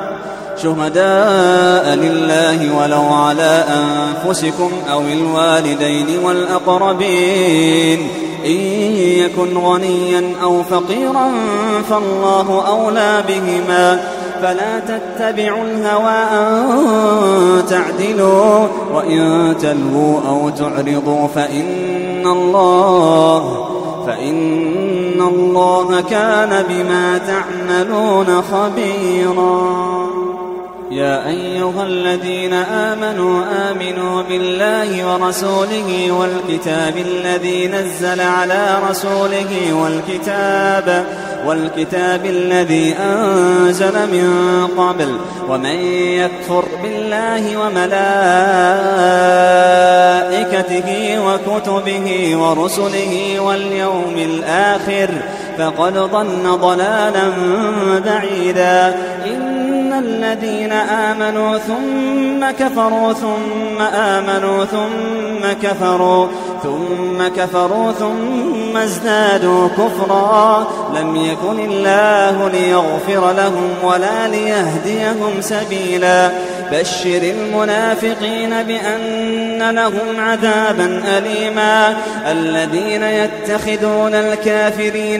شهداء لله ولو على أنفسكم أو الوالدين والأقربين إن يكن غنيا أو فقيرا فالله أولى بهما فلا تتبعوا الهوى أن تعدلوا وإن تلووا أو تعرضوا فإن الله فإن الله كان بما تعملون خبيرا. يا أيها الذين آمنوا آمنوا بالله ورسوله والكتاب الذي نزل على رسوله والكتاب والكتاب الذي أنزل من قبل ومن يكفر بالله وملائكته وكتبه ورسله واليوم الآخر فقد ضل ضلالا بعيدا. إن الذين آمنوا ثم كفروا ثم آمنوا ثم كفروا ثم كفروا ثم ازدادوا كفرا لم يكن الله ليغفر لهم ولا ليهديهم سبيلا. بشر المنافقين بأن لهم عذابا أليما. الذين يتخذون الكافرين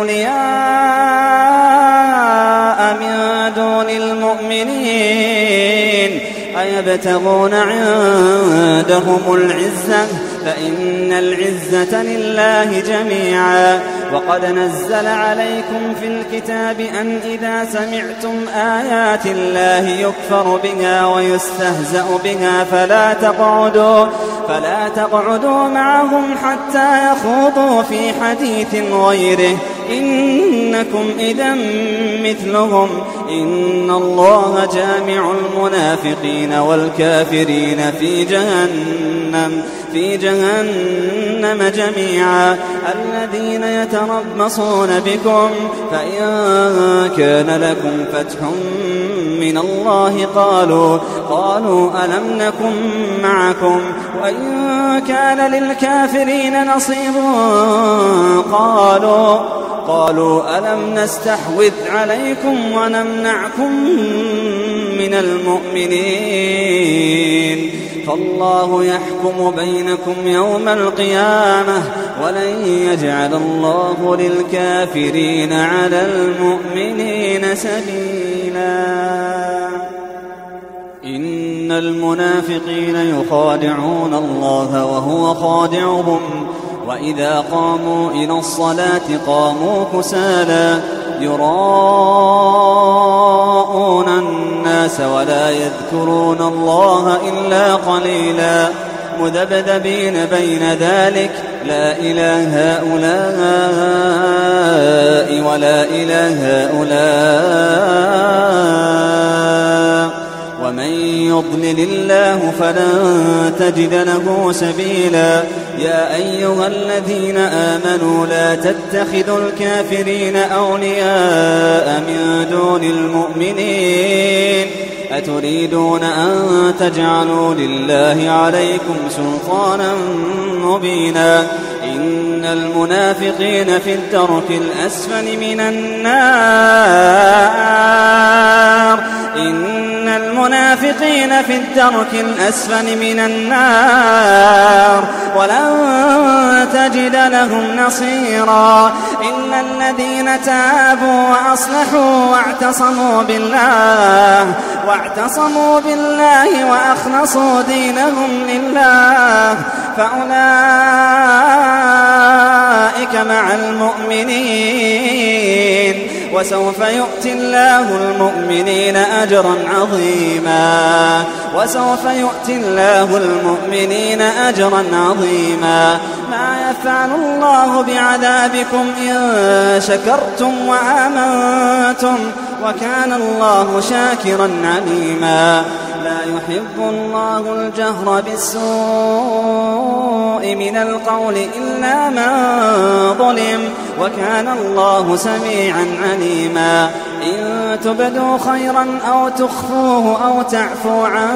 أولياء من دون المؤمنين أيبتغون عندهم العزة فإن العزة لله جميعا. وقد نزل عليكم في الكتاب أن إذا سمعتم آيات الله يكفر بها ويستهزأ بها فلا تقعدوا فلا تقعدوا معهم حتى يخوضوا في حديث غيره إنكم إذا مثلهم إن الله جامع المنافقين والكافرين في جهنم في جهنم جميعا الذين يتربصون بكم فإن كان لكم فتح من الله قالوا قالوا ألم نكن معكم وإن كان للكافرين نصيب قالوا قالوا ألم نستحوذ عليكم ونمنعكم من المؤمنين فالله يحكم بينكم يوم القيامة ولن يجعل الله للكافرين على المؤمنين سبيلا إن المنافقين يخادعون الله وهو خادعهم وإذا قاموا إلى الصلاة قاموا كسالى يراءون الناس ولا يذكرون الله إلا قليلا مذبذبين بين ذلك لا إله هؤلاء ولا إله هؤلاء ومن يضلل الله فلن تجد له سبيلا يا أيها الذين آمنوا لا تتخذوا الكافرين أولياء من دون المؤمنين أتريدون أن تجعلوا لله عليكم سلطانا مبينا إن المنافقين في الدرك الأسفل من النار إن المنافقين في الدرك الأسفل من النار ولن تجد لهم نصيرا إلا الذين تابوا وأصلحوا واعتصموا بالله واعتصموا بالله وأخلصوا دينهم لله فأولئك مع المؤمنين وسوف يؤتي الله المؤمنين أجرا عظيما وسوف يؤتي الله المؤمنين أجرا عظيما ما يفعل الله بعذابكم إن شكرتم وآمنتم وكان الله شاكرا عليما لا يحب الله الجهر بالسوء من القول إلا من ظلم وكان الله سميعا عليما إن تبدوا خيرا أو تخفوه أو تعفو عن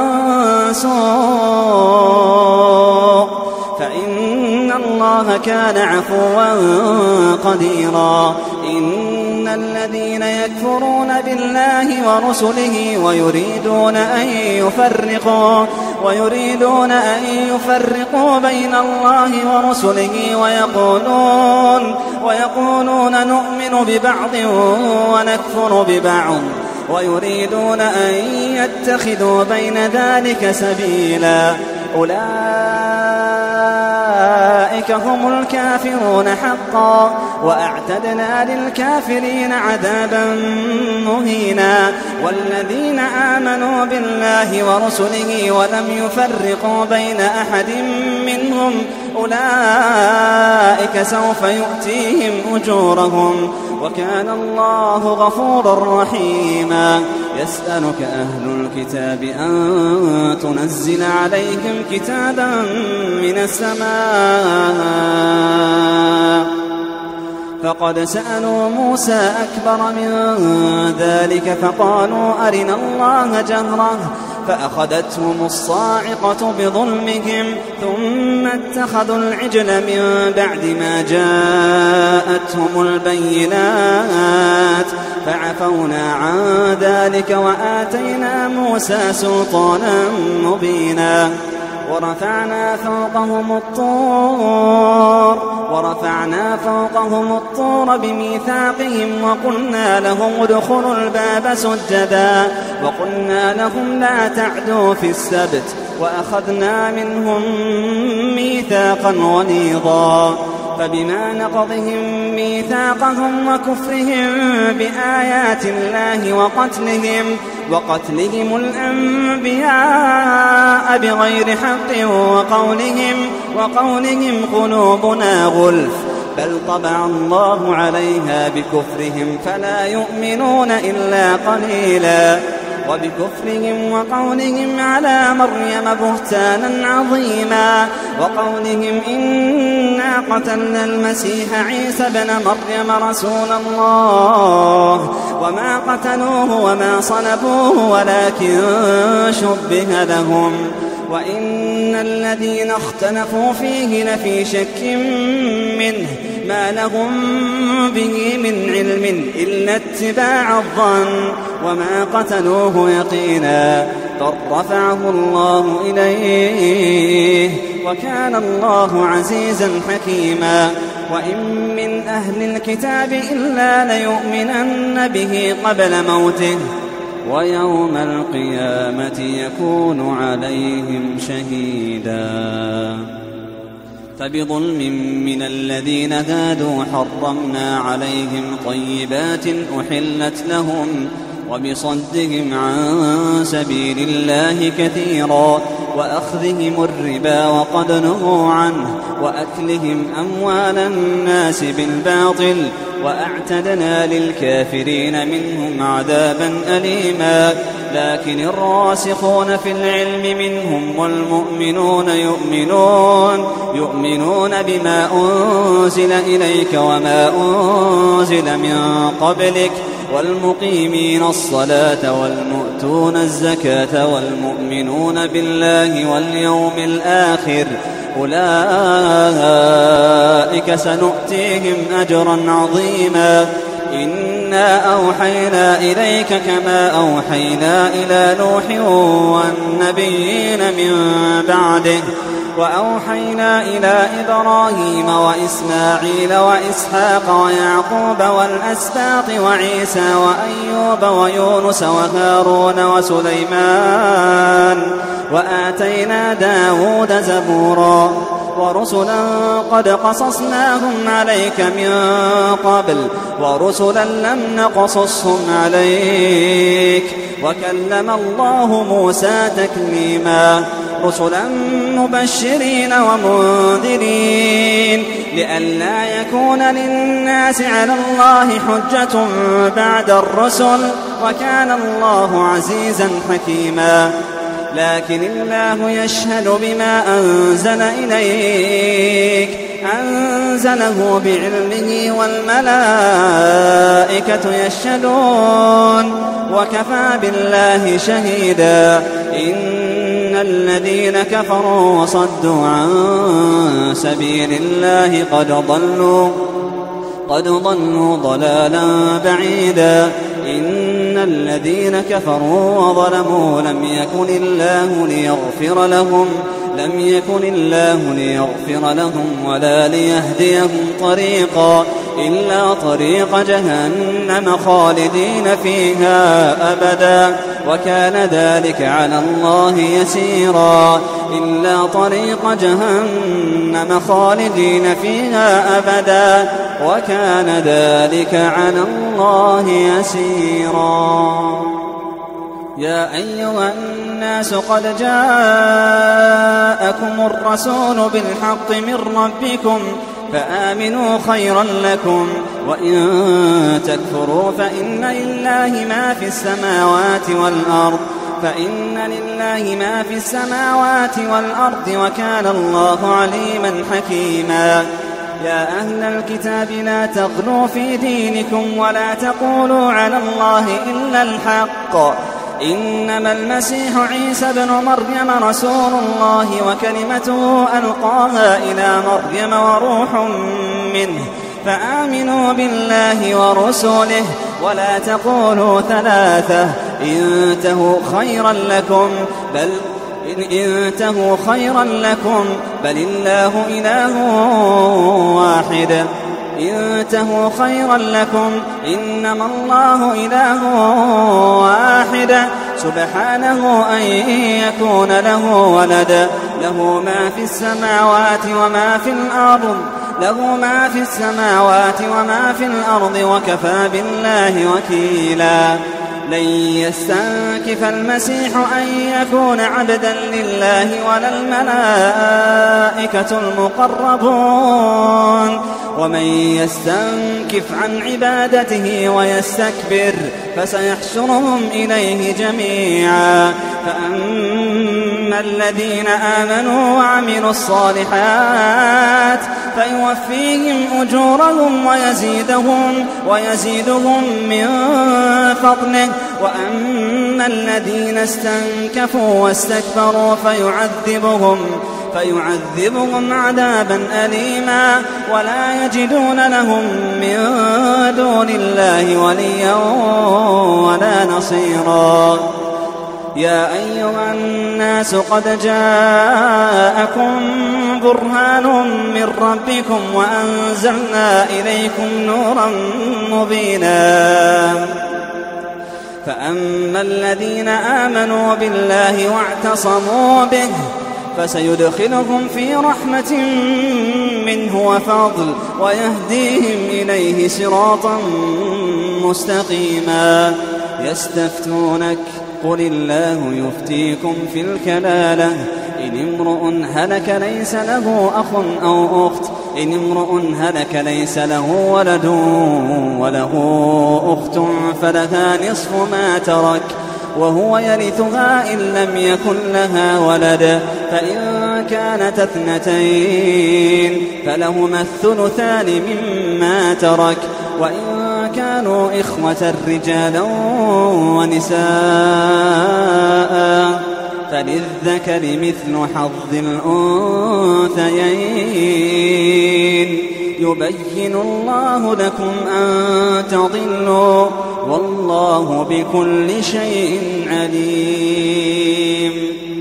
سوء فإن الله كان عفوا قديرا إن الذين يكفرون بالله ورسله ويريدون أن يفرقوا ويريدون أن يفرقوا بين الله ورسله ويقولون ويقولون نؤمن ببعض ونكفر ببعض ويريدون أن يتخذوا بين ذلك سبيلا أولئك هم الكافرون حقا وأعتدنا للكافرين عذابا مهينا والذين آمنوا بالله ورسله ولم يفرقوا بين أحد منهم أولئك سوف يؤتيهم أجورهم وكان الله غفورا رحيما يسألك أهل الكتاب أن تنزل عليهم كتابا من السماء فقد سألوا موسى أكبر من ذلك فقالوا أرنا الله جهرة فأخذتهم الصاعقة بظلمهم ثم اتخذوا العجل من بعد ما جاءتهم البينات فعفونا عن ذلك وآتينا موسى سلطانا مبينا ورفعنا فوقهم الطور ورفعنا فوقهم الطور بميثاقهم وقلنا لهم ادخلوا الباب سجدا وقلنا لهم لا تعدوا في السبت وأخذنا منهم ميثاقا غليظا فبما نقضهم ميثاقهم وكفرهم بآيات الله وقتلهم وقتلهم الأنبياء بغير حق وقولهم وقولهم قلوبنا غلف بل طبع الله عليها بكفرهم فلا يؤمنون إلا قليلا وبكفرهم وقولهم على مريم بهتانا عظيما وقولهم إنا قتلنا المسيح عيسى بن مريم رسول الله وما قتلوه وما صلبوه ولكن شبه لهم وإن الذين اختلفوا فيه لفي شك منه ما لهم به من علم إلا اتباع الظن وما قتلوه يقينا بل رفعه الله إليه وكان الله عزيزا حكيما وإن من أهل الكتاب إلا ليؤمنن به قبل موته ويوم القيامة يكون عليهم شهيدا فبظلم من الذين هادوا حرمنا عليهم طيبات أحلت لهم وبصدهم عن سبيل الله كثيرا وأخذهم الربا وقد نهوا عنه وأكلهم أموال الناس بالباطل وأعتدنا للكافرين منهم عذابا أليما لكن الراسخون في العلم منهم والمؤمنون يؤمنون يؤمنون بما أنزل إليك وما أنزل من قبلك والمقيمين الصلاة والمؤتون الزكاة والمؤمنون بالله واليوم الآخر أولئك سنؤتيهم أجرا عظيما إنا أوحينا إليك كما أوحينا إلى نوح والنبيين من بعده وأوحينا إلى إبراهيم وإسماعيل وإسحاق ويعقوب والأسباط وعيسى وأيوب ويونس وهارون وسليمان وآتينا داود زبورا ورسلا قد قصصناهم عليك من قبل ورسلا لم نقصصهم عليك وكلم الله موسى تكليما رسلا مبشرين ومنذرين لئلا يكون للناس على الله حجة بعد الرسل وكان الله عزيزا حكيما لكن الله يشهد بما أنزل إليك أنزله بعلمه والملائكة يشهدون وكفى بالله شهيدا إن الذين كفروا وصدوا عن سبيل الله قد ضلوا قد ضلوا ضلالا بعيدا إن الذين كفروا وظلموا لم يكن الله ليغفر لهم لم يكن الله ليغفر لهم ولا ليهديهم طريقا إلا طريق جهنم خالدين فيها أبدا وكان ذلك على الله يسيرا إلا طريق جهنم خالدين فيها أبدا وكان ذلك على الله يسيرا يا أيها الناس قد جاءكم الرسول بالحق من ربكم فآمنوا خيرا لكم وإن تكفروا فإن لله ما في السماوات والأرض فإن لله ما في السماوات والأرض وكان الله عليما حكيما يا أهل الكتاب لا تغلوا في دينكم ولا تقولوا على الله إلا الحق إنما المسيح عيسى بن مريم رسول الله وكلمته ألقاها إلى مريم وروح منه فآمنوا بالله ورسله ولا تقولوا ثلاثة انتهوا خيرا لكم بل إن انتهوا خيرا لكم بل الله إله واحد انتهوا خيرا لكم إنما الله إله واحد سبحانه أن يكون له ولد له ما في السماوات وما في الأرض له ما في السماوات وما في الأرض وكفى بالله وكيلا لن يستنكف المسيح أن يكون عبدا لله ولا الملائكة المقربون ومن يستنكف عن عبادته ويستكبر فسيحشرهم إليه جميعا. فأما الذين آمنوا وعملوا الصالحات فيوفيهم أجورهم ويزيدهم, ويزيدهم من فضله. وأما الذين استنكفوا واستكبروا فيعذبهم فيعذبهم عذابا أليما ولا يجدون لهم من دون الله وليا ولا نصيرا. يا أيها الناس قد جاءكم برهان من ربكم وأنزلنا إليكم نورا مبينا. فأما الذين آمنوا بالله واعتصموا به فسيدخلهم في رحمة منه وفضل ويهديهم إليه صراطا مستقيما. يستفتونك قل الله يفتيكم في الكلالة إن امرؤ هلك ليس له أخ أو أخت إن امرؤ هلك ليس له ولد وله أخت فلها نصف ما ترك وهو يرثها إن لم يكن لها ولد فإن كانت اثنتين فلهما الثلثان مما ترك وإن كانوا إخوة رجالا ونساء فللذكر مثل حظ الأنثيين. يبين الله لكم أن تضلوا والله بكل شيء عليم.